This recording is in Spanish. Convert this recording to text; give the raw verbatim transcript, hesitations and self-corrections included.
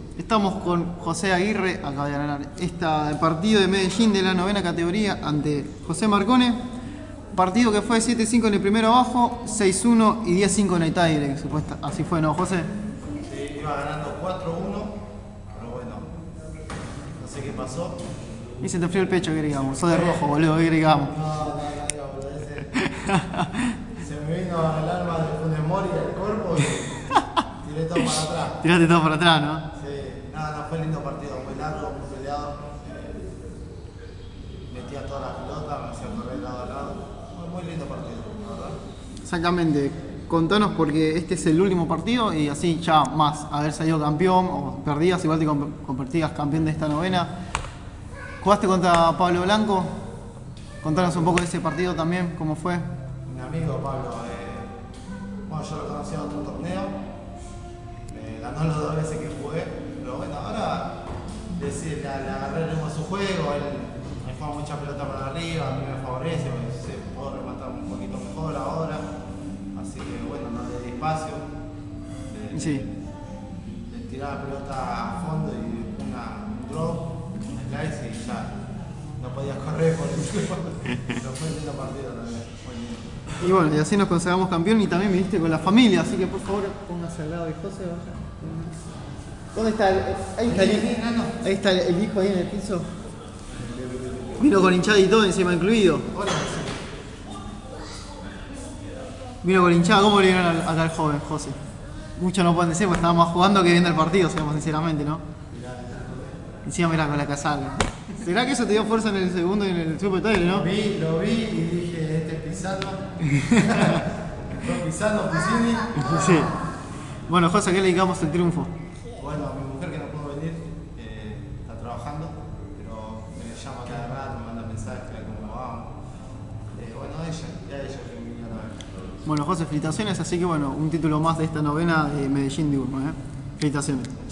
Estamos con José Aguirre, acaba de ganar este partido de Medellín de la novena categoría ante José Marcone. Partido que fue siete cinco en el primero abajo, seis uno y diez cinco en el tie, supuesta. Así fue, ¿no, José? Sí, iba ganando cuatro uno, pero bueno, no sé qué pasó. Y se te frío el pecho, que digamos. Sos de rojo, boludo, que digamos. No, no, no, no, pero ese, se me vino el alma de Funes Mori del cuerpo y tiré todo para atrás. Tiraste todo para atrás, ¿no? Sí, nada, no, fue un lindo partido, muy largo, muy peleado. Eh, metía todas las pelotas, me hacía correr de lado a lado. Muy, muy lindo partido, la verdad. Exactamente. Contanos porque este es el último partido y así ya más haber salido campeón o perdías, igual te convertías campeón de esta novena. ¿Jugaste contra Pablo Blanco? Contanos un poco de ese partido también, ¿cómo fue? Mi amigo Pablo, eh, bueno, yo lo conocí en otro torneo, me ganó las dos veces que jugué, pero bueno, ahora decir, le, le agarré el ritmo a su juego, él me juega mucha pelota para arriba, a mí me favorece, me, sé, puedo rematar un poquito mejor ahora, así que bueno, no le di espacio, le, Sí. le, le tiraba la pelota a fondo y una, un drop, un slice y ya no podías correr por el tiempo, pero fue un lindo partido también, muy lindo. Y bueno, y así nos consagramos campeón y también viniste con la familia, así que por favor póngase al lado de José, vaya. ¿Dónde está? El, ahí está el, ahí está el hijo ahí en el piso. Vino con hinchada y todo encima incluido. Hola, Vino con hinchada, ¿cómo le dieron acá al joven, José? Muchos no pueden decir porque estábamos jugando que viendo el partido, digamos sinceramente, ¿no? Encima mirá con la casaca. ¿Será que eso te dio fuerza en el segundo y en el super taile, no? Lo vi, lo vi y dije, este es Pisano. Fue Pisano, Pisini. Sí. Bueno, José, ¿a qué le dedicamos el triunfo? Bueno, a mi mujer que no pudo venir, eh, está trabajando, pero me llama cada rato, me manda mensajes, a ver cómo vamos. Eh, bueno, ella, ya ella que me vinieron a ver. Bueno, José, felicitaciones, así que bueno, un título más de esta novena de Medellín de Urma, ¿eh? Felicitaciones.